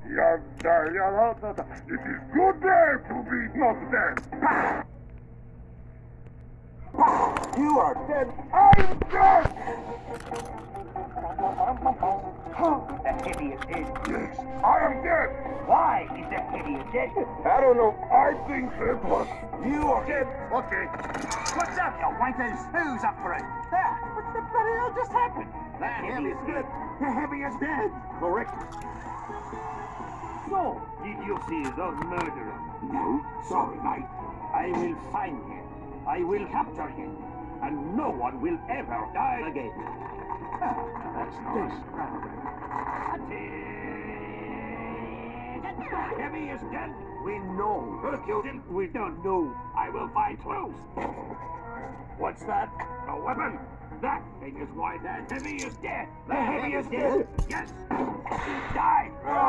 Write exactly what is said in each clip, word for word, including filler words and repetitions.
It is good day to be not dead. You are dead. I'm dead! The heavy is dead. Yes, I am dead. Why is the heavy dead? I don't know. I think it was. You are dead. Okay. What's up, you wankers? Who's up for it? There. What the bloody hell just happened? The heavy is dead. The heavy is dead. Correct. So, did you see the murderer? No, sorry, mate. I will find him. I will capture him. And no one will ever die again. That's nice. Heavy is dead. We know. Who killed him? We don't know. I will find clues. What's that? A weapon. That thing is why the heavy is dead. The, the heavy, heavy is dead. dead. Yes. He died.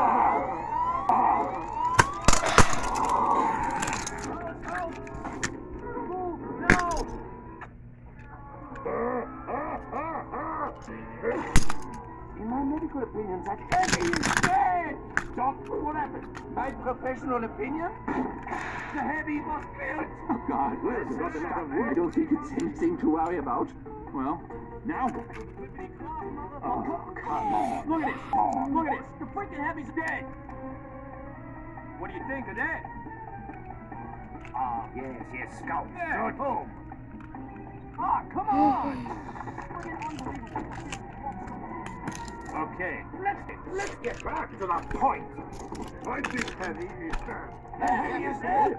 In my medical opinion, that heavy is dead! Doc, what happened? My professional opinion? The heavy was killed! Oh, God. I don't think it's anything to worry about. Well, now? Oh, come on. Look at this! Look at this! The freaking heavy's dead! What do you think of that? Ah, yes, yes, scout. Yeah. Good home. Ah, come on! Okay, let's let's get back to the point. I think Heavy is dead. The heavy is dead.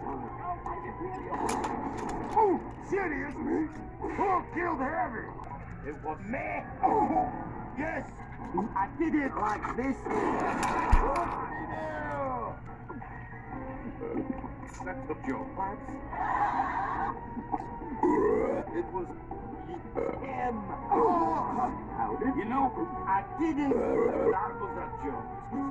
Oh, seriously? Who killed Heavy? It was me. Oh, yes. I did it like this. That's the joke. It was him. How did you know? I didn't. That was a joke.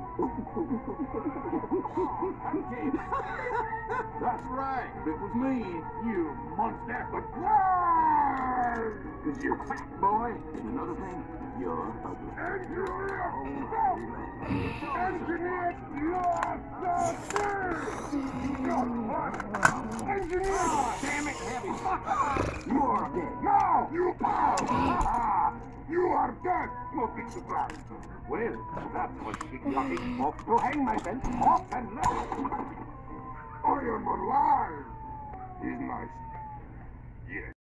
Okay. That's right. It was me. You monster. But why? Because you're fat, boy. And another thing, you're ugly. Engineer! Engineer! You are so good! Engineer! Damn it, Heavy. You are dead. No! You are! You are dead! No big surprise. Well, that was shit-talking. Off to hang myself. Off and left. I am alive! He's nice.